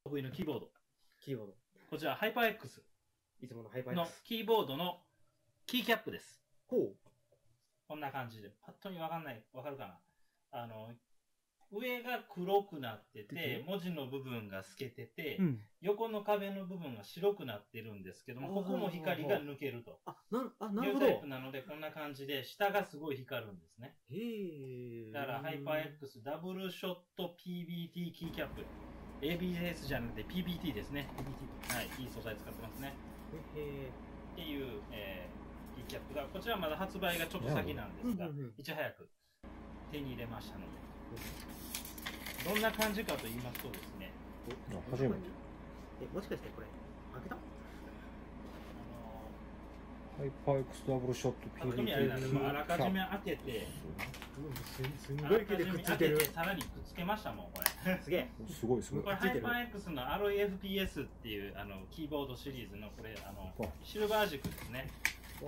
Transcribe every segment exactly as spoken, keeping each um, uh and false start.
得意のキーボード。 キーボード。 こちら、ハイパー X いつものハイパーの X。 キーボードのキーキャップです。 ほう。 こんな感じで。パッと見わかんない。わかるかな？あの、上が黒くなってて、文字の部分が透けてて、うん、横の壁の部分が白くなってるんですけども、ここも光が抜けると。 あ、な、あ、なるほど。 いうタイプなので、こんな感じで、下がすごい光るんですね。 へー。 だから、ハイパー X ダブルショット ピービーティー キーキャップ。エービーエス じゃなくて ピービーティー ですね。ピービーティー。はい、いい素材使ってますね。 へー。 っていう、えー、キーキャップが、こちらはまだ発売がちょっと先なんですが、いち早く手に入れましたので。どんな感じかと言いますとですね。 初めて。え、もしかしてこれ、開けた？あのー、ハイパー X ダブルショット ピービーティー。 あれなんで、もうあらかじめ開けて、 すんごい毛でくっついてる。 さらにくっつけましたもん、これ。 すげえ。 すごいすごい。 これハイパー X のアロイ エフピーエス っていうあのキーボードシリーズのこれ、あの、シルバー軸ですね。 おー。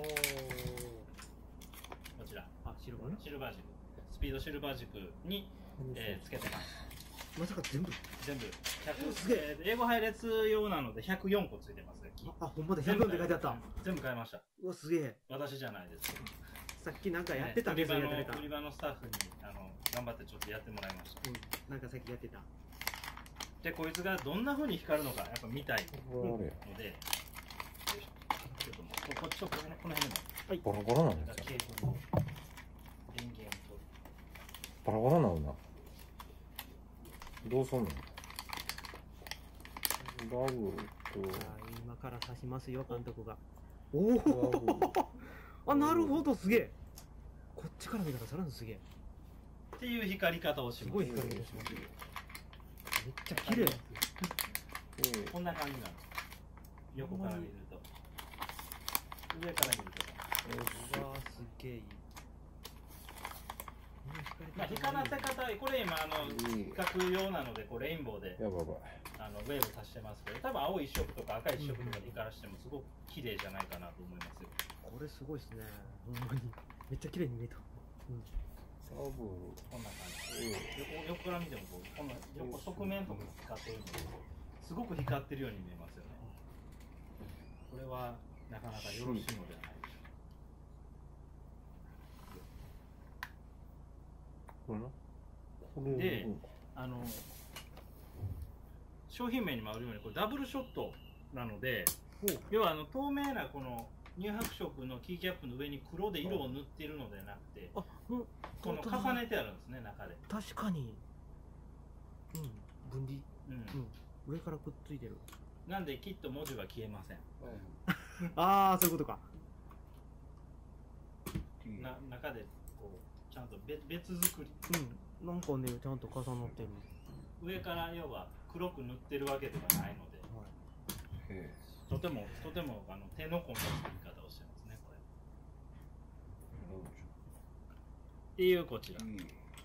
こちら。 あ、シルバーシルバー軸。スピードシルバー軸に、えー、つけてます。 まさか全部全部。ひゃくすげえ。英語配列用なのでひゃくよんこついてます。 あ、ほんまだ、ひゃくよんって書いてあった。 全部買いました。 うわ、すげえ。 私じゃないです。 さっきなんかやってたんですよ、 ね、売り場のスタッフにあの頑張ってちょっとやってもらいました。 うん。なんかさっきやってた。 で、こいつがどんな風に光るのかやっぱ見たいので、ちょっともう、こっちとこの辺でも。 はい。バラバラなんですか？ ケーブルの電源と。 バラバラなのな。どうすんの？ダブルと。 今から刺しますよ、監督が。おおあ、なるほど、すげえ。こっちから見たらさらにすげえ。 っていう光り方をします。 すごい光り方します。めっちゃ綺麗。 こんな感じなんです。横から見ると。上から見ると。 うわー、すげえいい。 まあ、光らせ方、これ今、あの、比較用なので、こうレインボーで、 やばいあの、ウェーブさしてますけど、多分青一色とか赤一色とかで光らしてもすごく綺麗じゃないかなと思いますよ。 これすごいですね。ほんまに。めっちゃ綺麗に見えた。うん。 サブル。 こんな感じ。横、横から見てもこう、こんな横側面とか光ってるので、すごく光ってるように見えますよね。これは、なかなかよろしいのではないでしょうか。 これな。 で、あの、商品名にもあるように、これダブルショットなので、要はあの透明なこの乳白色のキーキャップの上に黒で色を塗っているのではなくて、この重ねてあるんですね、中で。 確かに。うん、分離。うん。上からくっついてる。 なんできっと文字は消えません。 ああ、そういうことか。 な中でこうちゃんと別別作り。 うん。なんかね、ちゃんと重なってる。 上から要は黒く塗ってるわけではないので、はい、とてもとてもあの手の込んだ作り方をしてますね、これ。っていうこちら。うん、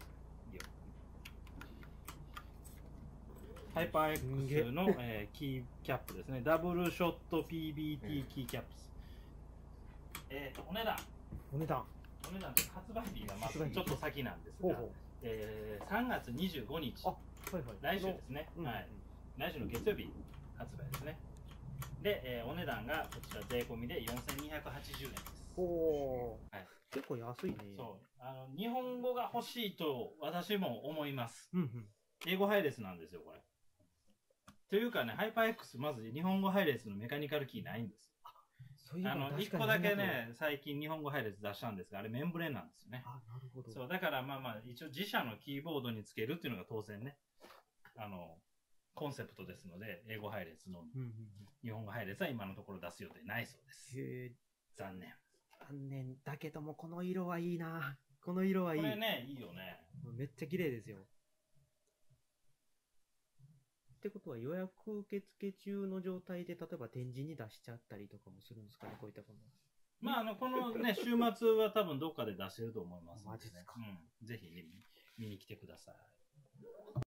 ハイパー X の、えー、キーキャップですね。ダブルショット ピービーティー キーキャップです。えっと、お値段。 お値段。 お値段で発売日がまずちょっと先なんですが、えー、さんがつにじゅうごにち。はいはい、来週ですね、うん、はい、来週の月曜日発売ですね。で、えー、お値段がこちら税込みでよんせんにひゃくはちじゅうえんです。 おお、はい、結構安いね。 そう、あの日本語が欲しいと私も思います。 うんうん、 英語配列なんですよ、これ。というかね、ハイパー X まず日本語配列のメカニカルキーないんです。あのいっこだけね、最近日本語配列出したんですが、あれメンブレンなんですよね。 あ、なるほど。 そう、だからまあまあ、一応自社のキーボードにつけるっていうのが当然ね、あの、コンセプトですので、英語配列の日本語配列は今のところ出す予定ないそうです。へ残念。 残念。だけども、この色はいいな。この色はいい。 これね、いいよね。 めっちゃ綺麗ですよ。ってことは予約受付中の状態で例えば展示に出しちゃったりとかもするんですかね、こういったもの。 まあ、あの、このね、週末は多分どっかで出してると思いますので、ね。マジですか。うん。ぜひね、見に来てください。